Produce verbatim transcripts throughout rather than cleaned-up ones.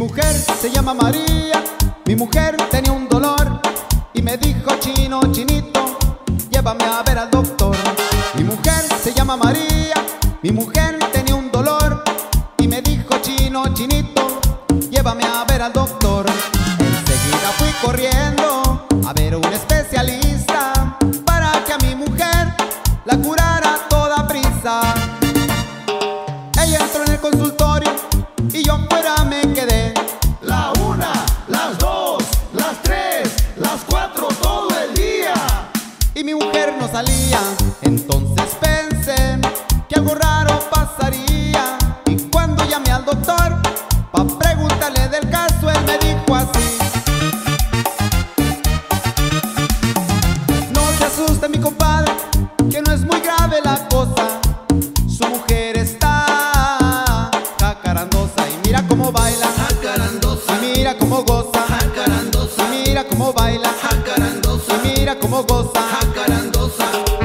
mujer se llama María, mi mujer tenía un dolor y me dijo: chino, chinito, llévame a ver al doctor. Mi mujer se llama María, mi mujer tenía un dolor y me dijo: chino, chinito, llévame a ver al doctor. Enseguida fui corriendo a ver un especialista para que a mi mujer la curara a toda prisa. Ella entró en el consultorio y yo fuera me quedé. La una, las dos, las tres, las cuatro, todo el día. Y mi mujer no salía. Entonces pensé que algo raro pasaría. Y cuando llamé al doctor pa' preguntarle del caso, él me dijo así: no se asuste mi compadre, que no es muy grave la cosa. Su mujer está jacarandosa y mira cómo baila, Jacarandosa, y mira cómo goza, jacarandosa, y mira cómo baila, jacarandosa, y mira cómo goza. jacarandosa.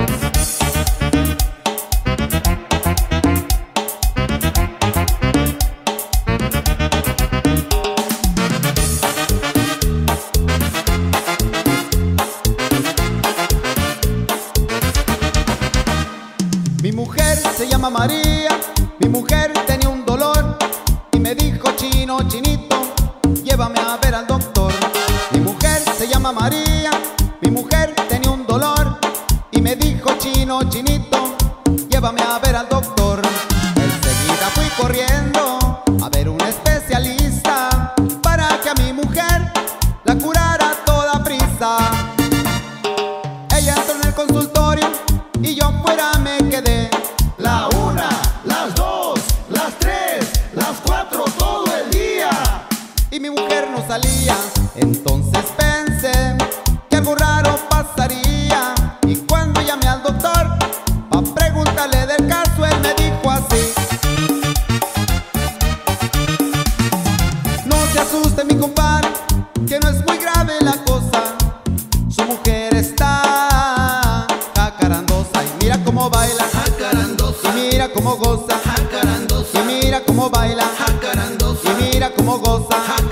Mi mujer se llama María, mi mujer tenía un dolor y me dijo: chino, chinito, llévame a ver al doctor. Mi mujer se llama María, mi mujer tenía un dolor y me dijo: chino, chinito, llévame a ver al doctor. Enseguida fui corriendo a ver un especialista para que a mi mujer la curara a toda prisa. Ella entró en el consultorio y yo fuera me quedé. La una, las dos, las tres, las cuatro, todo el día. Y mi mujer no salía. Entonces pensé que algo raro pasaría. Y cuando llamé al doctor pa' preguntarle del caso, él me dijo así: no se asuste mi compadre, que no es muy grave la cosa. Su mujer está jacarandosa y mira cómo baila, Jacarandosa, y mira cómo goza, jacarandosa, y mira cómo baila, jacarandosa, y mira cómo goza.